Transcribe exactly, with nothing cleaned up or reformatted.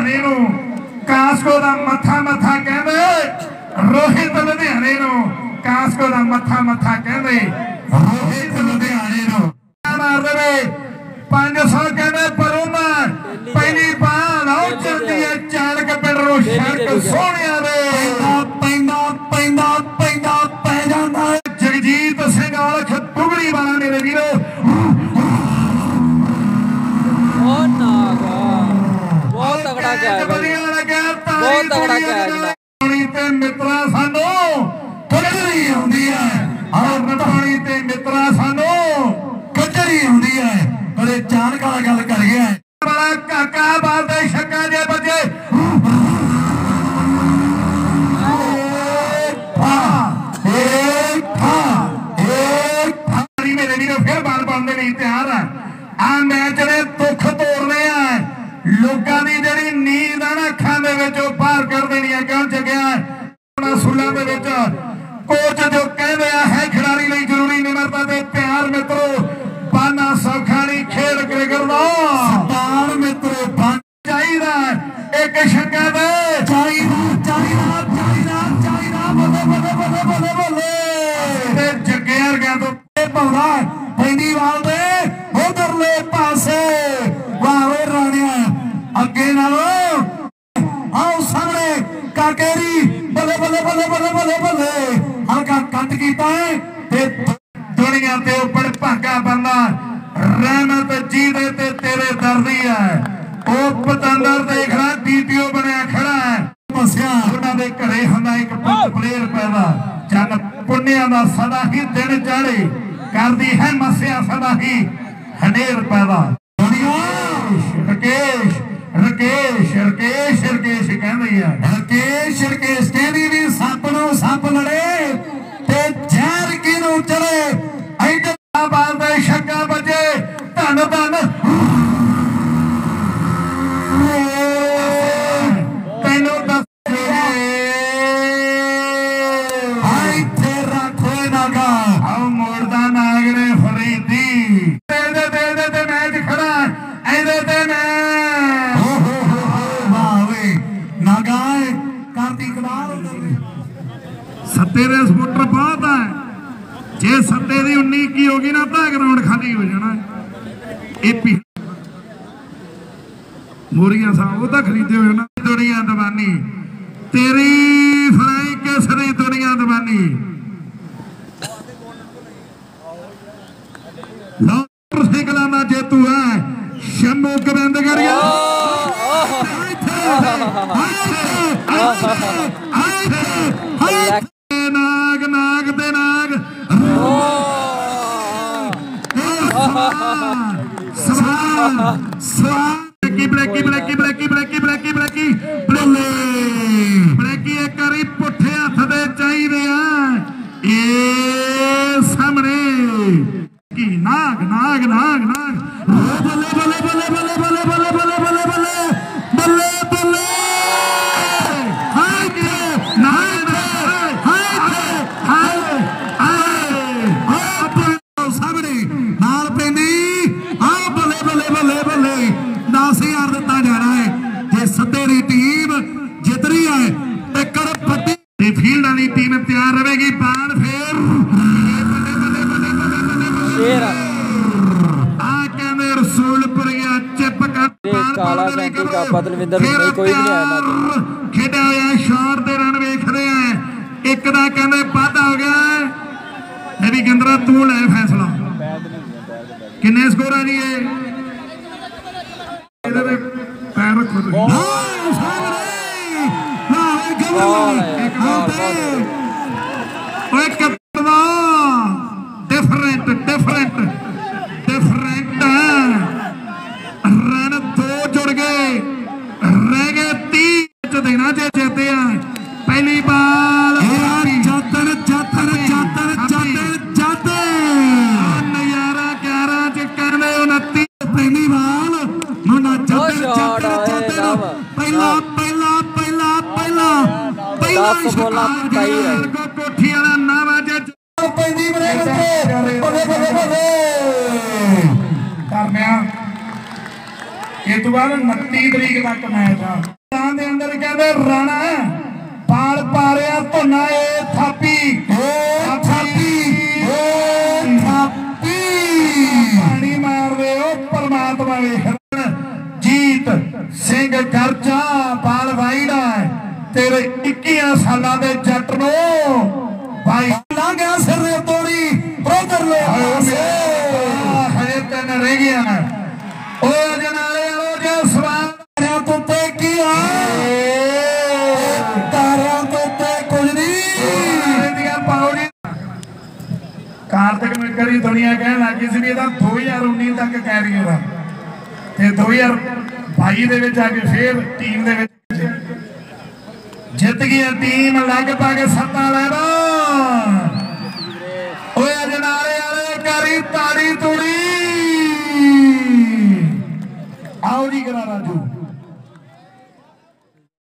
लुधियाने कास्को का मथा मथा कहते, रोहित लुधियाने कास्को का मथा मथा कहते, रोहित लुधियाने मार दे पांच सौ कहते परूमा पहली बाल आउट चलती है चालक पिंडरों सड़क सोहणिया दे पैंदा पैंदा पैंदा पै जाता है जगजीत सिंह औलख दुगड़ी वाला मेरे वीरो बहुत तगड़ा क्या है बहुत तगड़ा क्या है मित्रा सानू कचरी आउंदी है और पानी ते मित्रा सानू कचरी आउंदी है बड़े चाणक वाला गल कर गया है बड़ा काका बालदे छक्का जे बजे मेरे वीरो फिर बाल पाने नहीं तैयार है आ मैच ने दुख तोड़ने हैं लोगों की जी नींद है ना अखां दे विचों पार कर देनी है कौन चुकिया सुलों के कोच जो कह रहा है खिलाड़ी लिए जरूरी निमरता दे प्यार मित्रों बाना सौखा नहीं खेल क्रिकेट का सतान मित्रों चाहिए एक छक्का दे चाहिए चाहिए चाहिए चाहिए बोले बोले बोले बोले बोले जगे वर्गा तो पौधा पहली बाल दे उधरले पासे वावे राणिया अगे नालो आओ सामने काकेरी बले बले बले बले बले बले हल्का कट कीता है ते दुनिया ते ऊपर भागा बंदा रहमत जी दे ते तेरे दर्दी है ओ पतंदर देखना डीटीओ बनया खड़ा है मसिया उन्हां दे घरे हुंदा एक प्लेयर पैदा जन पुण्या दा सदा ही दिन चढ़े करदी है मसिया सदा ही हनेर पैदा रकेश रकेश रकेश रकेश कहती है रकेश रकेश कहती भी सप नो सप लड़े ते जहर किनू चले इधर बाल दे छक्का बजे धन धन तेनू दस इत्थे रखो नागा आओ मोड़दा नाग ने फरीदी दे दे दे दे ते मैच खड़ा ऐदे ते मैं सत्ते दे सपोर्टर बहुत है जे सत्ते दी उन्नी की होगी ना तो ग्राउंड खाली हो जाना एपी मोरिया साहब वो तो खरीदे हुए ना दुनिया दवानी तेरी फराई केसरी दुनिया दवानी मोटरसाइकिल का जेतू है शंभू गोबिंदगढ़ नाग नाग दे नाग blackie blackie blackie blackie blackie blackie blackie blackie एक बारी पुठे हथ दे चाहिए ए सामने की नाग नाग नाग नाग बल्ले बल्ले बल्ले बल्ले बल्ले बल्ले बल्ले बल्ले बल्ले बल्ले बल्ले फील्ड वाली टीम तैयार रहेगी बाल फिर रसूलपुर चिप खेड़ा होया शॉट दे रन वेख रहे हैं एक दा कहंदे वाधा हो गया है भी गिंदरा तू ले फैसला किन्ने स्कोर है जी ये पैर रखो डिफरेंट डिफरेंट डिफरेंट रन दो जुड़ गए रह गए तीन देना जे चाहते हैं पहली बाल जातर जातर जातर जातर जातर नजारा ग्यारह च कहने उनती पहली बाल मुंडा जातर जातर जातर पहला पहला पहला पहला पहला कोठी वाला ना वाजे इस तो बाद उनतीस तरीक तक मैच आ दे अंदर कहते राणा पाल पा रहा धुना ए थापी थापी थापी पानी मार रहे हो परमात्मा वेख जीत सिंह करचा पाल वाइडा तेरे इक्कीस साल के जट नो भाई ला गया सिर ने तोड़ी ब्रदर ले हजे तीन रह गया ओ जनाले वालो जो सवाल तो ते की आ तारियां तो ते कुछ नहीं पाओ जी कार्तिक मिकरी दुनिया कहन लगी सी भी दो हज़ार उन्नीस तक कैरियर है दो हज़ार बाई के आके फिर टीम दे जित गई टीम लगभग सत्ता लैदा जनाले वाले करी ताड़ी तुड़ी आओ जी करा राजू।